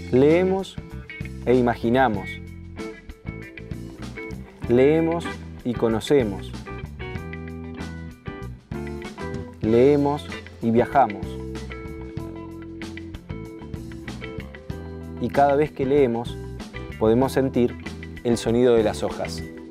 Leemos e imaginamos. Leemos y conocemos. Leemos y viajamos. Y cada vez que leemos, podemos sentir el sonido de las hojas.